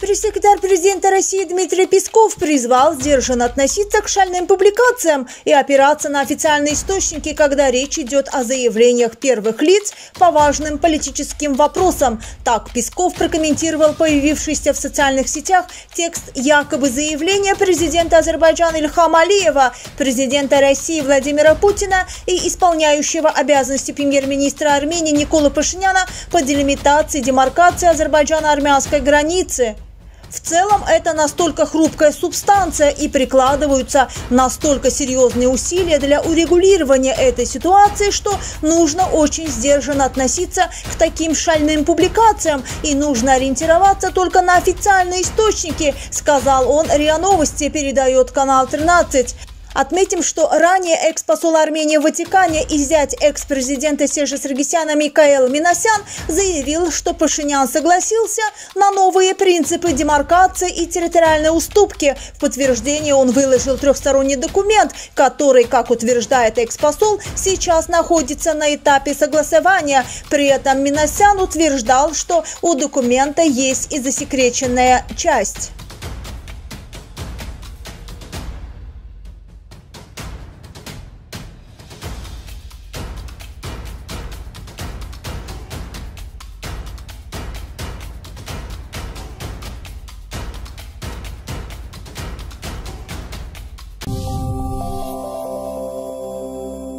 Пресс-секретарь президента России Дмитрий Песков призвал сдержанно относиться к шальным публикациям и опираться на официальные источники, когда речь идет о заявлениях первых лиц по важным политическим вопросам. Так Песков прокомментировал появившийся в социальных сетях текст якобы заявления президента Азербайджана Ильхама Алиева, президента России Владимира Путина и исполняющего обязанности премьер-министра Армении Николы Пашиняна по делимитации демаркации азербайджано-армянской границы. В целом это настолько хрупкая субстанция и прикладываются настолько серьезные усилия для урегулирования этой ситуации, что нужно очень сдержанно относиться к таким шальным публикациям и нужно ориентироваться только на официальные источники, сказал он. РИА Новости передает канал 13. Отметим, что ранее экс-посол Армении в Ватикане и зять экс-президента Сержа Саргсяна Микаэл Минасян заявил, что Пашинян согласился на новые принципы демаркации и территориальной уступки. В подтверждение он выложил трехсторонний документ, который, как утверждает экс-посол, сейчас находится на этапе согласования. При этом Минасян утверждал, что у документа есть и засекреченная часть.